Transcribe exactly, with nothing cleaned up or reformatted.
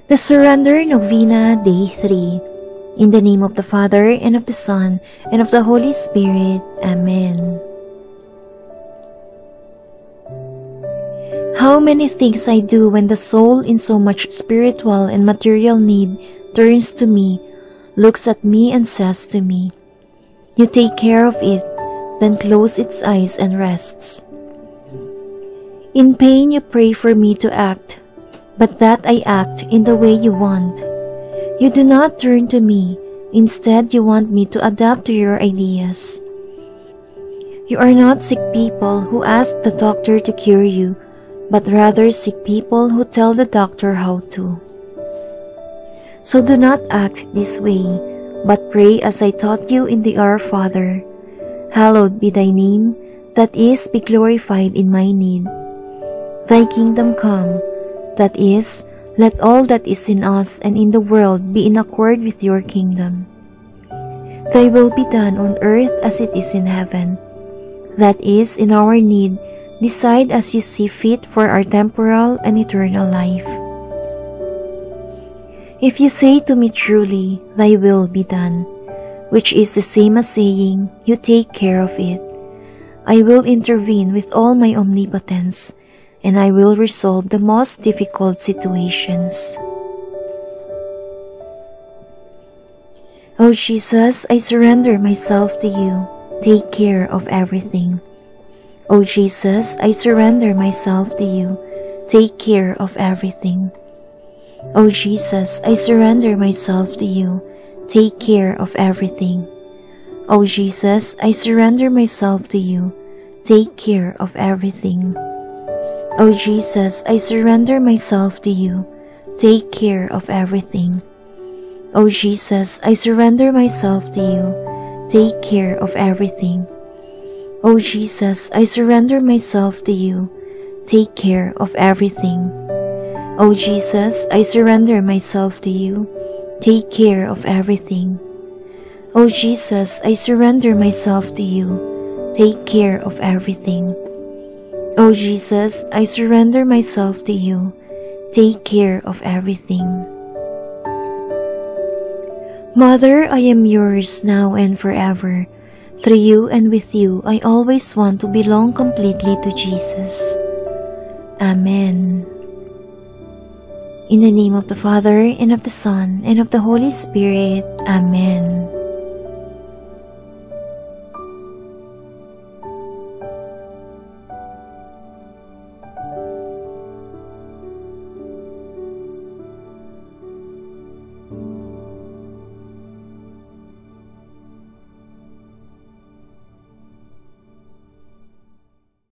The Surrender Novena, Day three. In the name of the Father, and of the Son, and of the Holy Spirit. Amen. How many things I do when the soul in so much spiritual and material need turns to me, looks at me and says to me, "You take care of it," then close its eyes and rests. In pain you pray for me to act, but that I act in the way you want. You do not turn to me, instead you want me to adapt to your ideas. You are not sick people who ask the doctor to cure you, but rather sick people who tell the doctor how to. So do not act this way, but pray as I taught you in the Our Father. Hallowed be thy name, that is, be glorified in my need. Thy kingdom come, that is, let all that is in us and in the world be in accord with your kingdom. Thy will be done on earth as it is in heaven. That is, in our need, decide as you see fit for our temporal and eternal life. If you say to me truly, thy will be done, which is the same as saying, you take care of it, I will intervene with all my omnipotence, and I will resolve the most difficult situations. O Jesus, I surrender myself to you. Take care of everything. O Jesus, I surrender myself to you. Take care of everything. O Jesus, I surrender myself to you. Take care of everything. O Jesus, I surrender myself to you. Take care of everything. O Jesus, I surrender myself to you. Take care of everything. O Jesus, I surrender myself to you. Take care of everything. O Jesus, I surrender myself to you. Take care of everything. O Jesus, I surrender myself to you. Take care of everything. O Jesus, I surrender myself to you. Take care of everything. O Jesus, I surrender myself to you. Take care of everything. Mother, I am yours now and forever. Through you and with you, I always want to belong completely to Jesus. Amen. In the name of the Father, and of the Son, and of the Holy Spirit. Amen.